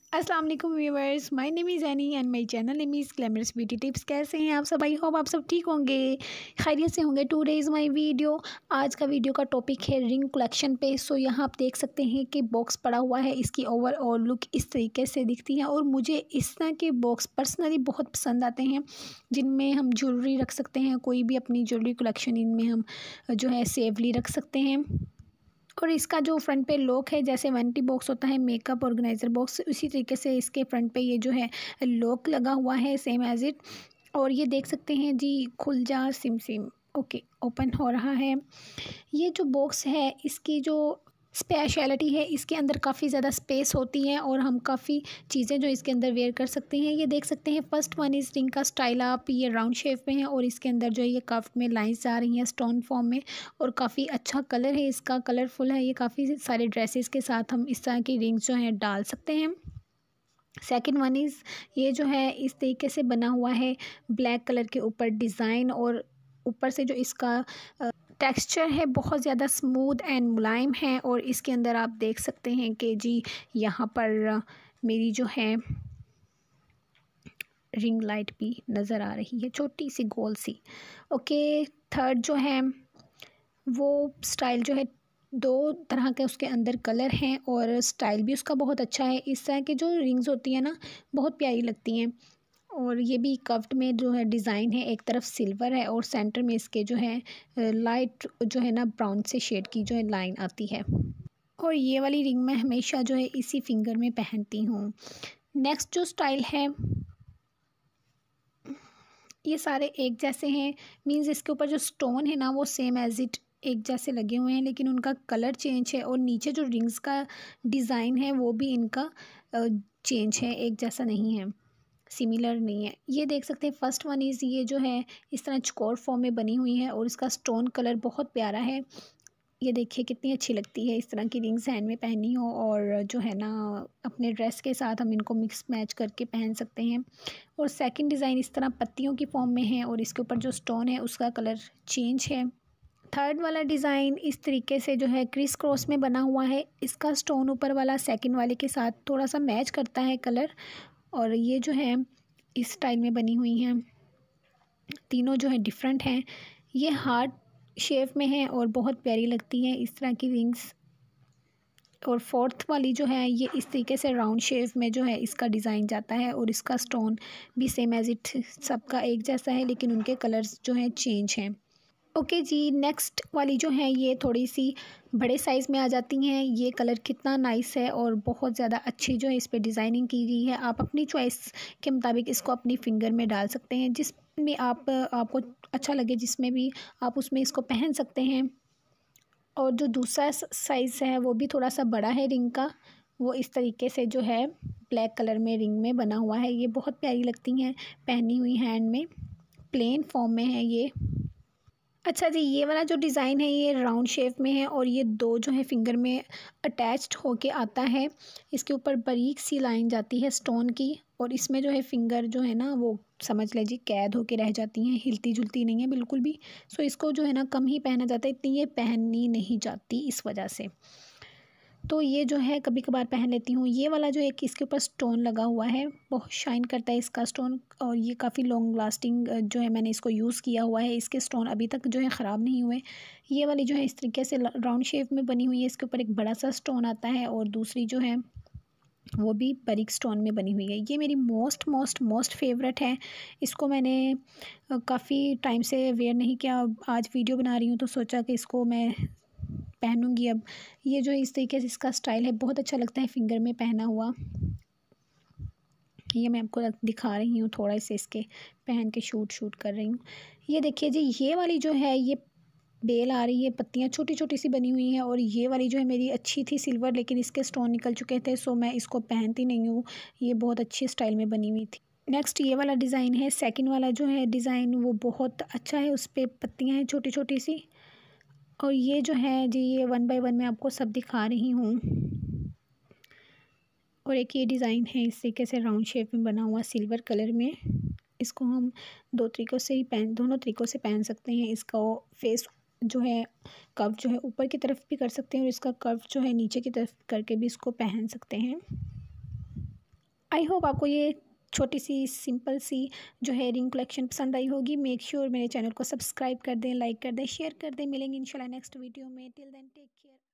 अस्सलाम वालेकुम viewers, my name is Annie and my channel name is glamorous beauty tips. कैसे हैं आप सब? आई होप आप सब ठीक होंगे, खैरियत से होंगे। Today is my video. आज का वीडियो का टॉपिक है रिंग कलेक्शन पे। सो यहाँ आप देख सकते हैं कि बॉक्स पड़ा हुआ है। इसकी ओवरऑल लुक इस तरीके से दिखती है और मुझे इस तरह के बॉक्स पर्सनली बहुत पसंद आते हैं, जिनमें हम ज्वेलरी रख सकते हैं। कोई भी अपनी ज्वेलरी कलेक्शन इनमें हम जो है सेफली रख सकते हैं। और इसका जो फ्रंट पे लॉक है, जैसे वैनिटी बॉक्स होता है, मेकअप ऑर्गेनाइज़र बॉक्स, उसी तरीके से इसके फ्रंट पे ये जो है लॉक लगा हुआ है, सेम एज इट। और ये देख सकते हैं जी, खुल जा सिम सिम। ओके, ओपन हो रहा है। ये जो बॉक्स है, इसकी जो स्पेशलिटी है, इसके अंदर काफ़ी ज़्यादा स्पेस होती है और हम काफ़ी चीज़ें जो इसके अंदर वेयर कर सकते हैं। ये देख सकते हैं, फर्स्ट वन इस रिंग का स्टाइल आप, ये राउंड शेप में है और इसके अंदर जो है ये कर्व में लाइंस आ रही हैं स्टोन फॉर्म में। और काफ़ी अच्छा कलर है इसका, कलरफुल है। ये काफ़ी सारे ड्रेसेस के साथ हम इस तरह की रिंग्स जो हैं डाल सकते हैं। सेकंड वन इज़, ये जो है इस तरीके से बना हुआ है, ब्लैक कलर के ऊपर डिज़ाइन, और ऊपर से जो इसका टेक्सचर है बहुत ज़्यादा स्मूथ एंड मुलायम है। और इसके अंदर आप देख सकते हैं कि जी यहाँ पर मेरी जो है रिंग लाइट भी नज़र आ रही है, छोटी सी गोल सी। ओके, थर्ड जो है वो स्टाइल जो है, दो तरह के उसके अंदर कलर हैं और स्टाइल भी उसका बहुत अच्छा है। इस तरह की जो रिंग्स होती हैं ना, बहुत प्यारी लगती हैं। और ये भी कर्व्ड में जो है डिज़ाइन है, एक तरफ सिल्वर है और सेंटर में इसके जो है लाइट जो है ना ब्राउन से शेड की जो है लाइन आती है। और ये वाली रिंग मैं हमेशा जो है इसी फिंगर में पहनती हूँ। नेक्स्ट जो स्टाइल है, ये सारे एक जैसे हैं, मींस इसके ऊपर जो स्टोन है ना वो सेम एज इट एक जैसे लगे हुए हैं, लेकिन उनका कलर चेंज है। और नीचे जो रिंग्स का डिज़ाइन है वो भी इनका चेंज है, एक जैसा नहीं है, सिमिलर नहीं है। ये देख सकते हैं, फर्स्ट वन इज़, ये जो है इस तरह चौकोर फॉर्म में बनी हुई है और इसका स्टोन कलर बहुत प्यारा है। ये देखिए कितनी अच्छी लगती है इस तरह की रिंग्स हैंड में पहनी हो, और जो है ना अपने ड्रेस के साथ हम इनको मिक्स मैच करके पहन सकते हैं। और सेकंड डिज़ाइन इस तरह पत्तियों की फॉर्म में है और इसके ऊपर जो स्टोन है उसका कलर चेंज है। थर्ड वाला डिज़ाइन इस तरीके से जो है क्रिस क्रॉस में बना हुआ है। इसका स्टोन ऊपर वाला सेकंड वाले के साथ थोड़ा सा मैच करता है कलर। और ये जो है इस स्टाइल में बनी हुई हैं, तीनों जो है डिफरेंट हैं। ये हार्ट शेप में है और बहुत प्यारी लगती है इस तरह की रिंग्स। और फोर्थ वाली जो है ये इस तरीके से राउंड शेप में जो है इसका डिज़ाइन जाता है और इसका स्टोन भी सेम एज इट सबका एक जैसा है, लेकिन उनके कलर्स जो हैं चेंज हैं। ओके जी, नेक्स्ट वाली जो है ये थोड़ी सी बड़े साइज़ में आ जाती हैं। ये कलर कितना नाइस है और बहुत ज़्यादा अच्छी जो है इस पे डिज़ाइनिंग की गई है। आप अपनी चॉइस के मुताबिक इसको अपनी फिंगर में डाल सकते हैं, जिसमें आपको अच्छा लगे, जिसमें भी आप उसमें इसको पहन सकते हैं। और जो दूसरा साइज़ है वो भी थोड़ा सा बड़ा है रिंग का, वो इस तरीके से जो है ब्लैक कलर में रिंग में बना हुआ है। ये बहुत प्यारी लगती हैं पहनी हुई हैंड में, प्लेन फॉर्म में है ये। अच्छा जी, ये वाला जो डिज़ाइन है ये राउंड शेप में है और ये दो जो है फिंगर में अटैच्ड होके आता है। इसके ऊपर बारीक सी लाइन जाती है स्टोन की, और इसमें जो है फिंगर जो है ना वो समझ लीजिए कैद होके रह जाती हैं, हिलती जुलती नहीं है बिल्कुल भी। सो इसको जो है ना कम ही पहना जाता है, इतनी ये पहनी नहीं जाती इस वजह से। तो ये जो है कभी कभार पहन लेती हूँ। ये वाला जो एक इसके ऊपर स्टोन लगा हुआ है, बहुत शाइन करता है इसका स्टोन, और ये काफ़ी लॉन्ग लास्टिंग जो है, मैंने इसको यूज़ किया हुआ है, इसके स्टोन अभी तक जो है ख़राब नहीं हुए। ये वाली जो है इस तरीके से राउंड शेप में बनी हुई है, इसके ऊपर एक बड़ा सा स्टोन आता है और दूसरी जो है वो भी बारीक स्टोन में बनी हुई है। ये मेरी मोस्ट मोस्ट मोस्ट फेवरेट है। इसको मैंने काफ़ी टाइम से वेयर नहीं किया, आज वीडियो बना रही हूँ तो सोचा कि इसको मैं पहनूंगी अब। ये जो इस तरीके से इसका स्टाइल है बहुत अच्छा लगता है फिंगर में पहना हुआ। ये मैं आपको दिखा रही हूँ, थोड़ा से इसके पहन के शूट कर रही हूँ। ये देखिए जी, ये वाली जो है ये बेल आ रही है, पत्तियाँ छोटी छोटी सी बनी हुई हैं। और ये वाली जो है मेरी अच्छी थी सिल्वर, लेकिन इसके स्टोन निकल चुके थे, सो मैं इसको पहनती नहीं हूँ। ये बहुत अच्छी स्टाइल में बनी हुई थी। नेक्स्ट ये वाला डिज़ाइन है, सेकंड वाला जो है डिज़ाइन वो बहुत अच्छा है, उस पर पत्तियाँ हैं छोटी छोटी सी। और ये जो है जी, ये वन बाय वन मैं आपको सब दिखा रही हूँ। और एक ये डिज़ाइन है इस तरीके से राउंड शेप में बना हुआ सिल्वर कलर में। इसको हम दोनों तरीक़ों से पहन सकते हैं। इसका फेस जो है कर्व जो है ऊपर की तरफ भी कर सकते हैं और इसका कर्व जो है नीचे की तरफ करके भी इसको पहन सकते हैं। आई होप आपको ये छोटी सी सिंपल सी जो है रिंग कलेक्शन पसंद आई होगी। मेक श्योर मेरे चैनल को सब्सक्राइब कर दें, लाइक कर दें, शेयर कर दें। मिलेंगे इंशाल्लाह नेक्स्ट वीडियो में। Till then take care.